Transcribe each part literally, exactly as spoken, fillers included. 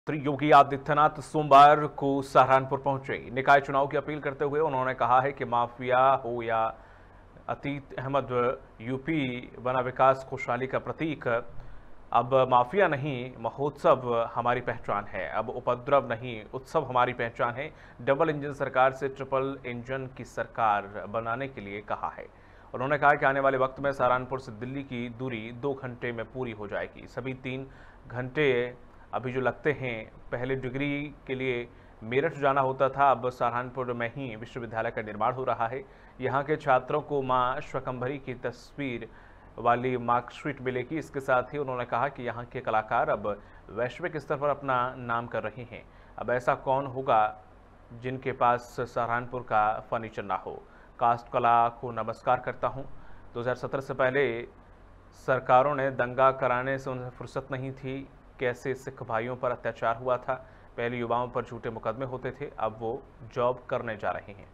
श्री योगी आदित्यनाथ सोमवार को सहारनपुर पहुंचे। निकाय चुनाव की अपील करते हुए उन्होंने कहा है कि माफिया हो या अतीत अहमद, यूपी बना विकास खुशहाली का प्रतीक। अब माफिया नहीं, महोत्सव हमारी पहचान है। अब उपद्रव नहीं, उत्सव हमारी पहचान है। डबल इंजन सरकार से ट्रिपल इंजन की सरकार बनाने के लिए कहा है। उन्होंने कहा कि आने वाले वक्त में सहारनपुर से दिल्ली की दूरी दो घंटे में पूरी हो जाएगी। सभी तीन घंटे अभी जो लगते हैं, पहले डिग्री के लिए मेरठ जाना होता था, अब सहारनपुर में ही विश्वविद्यालय का निर्माण हो रहा है। यहाँ के छात्रों को मां श्वकंभरी की तस्वीर वाली मार्कशीट मिलेगी। इसके साथ ही उन्होंने कहा कि यहाँ के कलाकार अब वैश्विक स्तर पर अपना नाम कर रहे हैं। अब ऐसा कौन होगा जिनके पास सहारनपुर का फर्नीचर ना हो। कास्ट कला को नमस्कार करता हूँ। दो हज़ार सत्रह से पहले सरकारों ने दंगा कराने से उन्हें फुर्सत नहीं थी। कैसे सिख भाइयों पर अत्याचार हुआ था। पहले युवाओं पर झूठे मुकदमे होते थे, अब वो जॉब करने जा रहे हैं।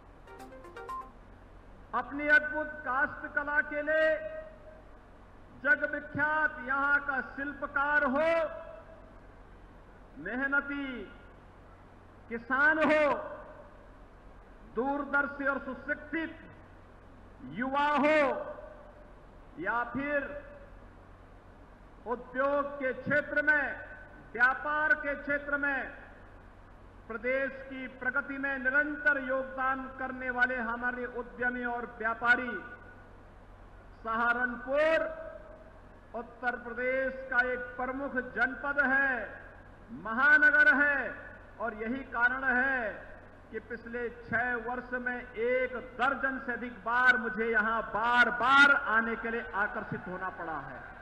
अपनी अद्भुत कास्ट कला के लिए जग विख्यात यहां का शिल्पकार हो, मेहनती किसान हो, दूरदर्शी और सुशिक्षित युवा हो, या फिर उद्योग के क्षेत्र में, व्यापार के क्षेत्र में प्रदेश की प्रगति में निरंतर योगदान करने वाले हमारे उद्यमी और व्यापारी, सहारनपुर उत्तर प्रदेश का एक प्रमुख जनपद है, महानगर है। और यही कारण है कि पिछले छह वर्ष में एक दर्जन से अधिक बार मुझे यहां बार बार आने के लिए आकर्षित होना पड़ा है।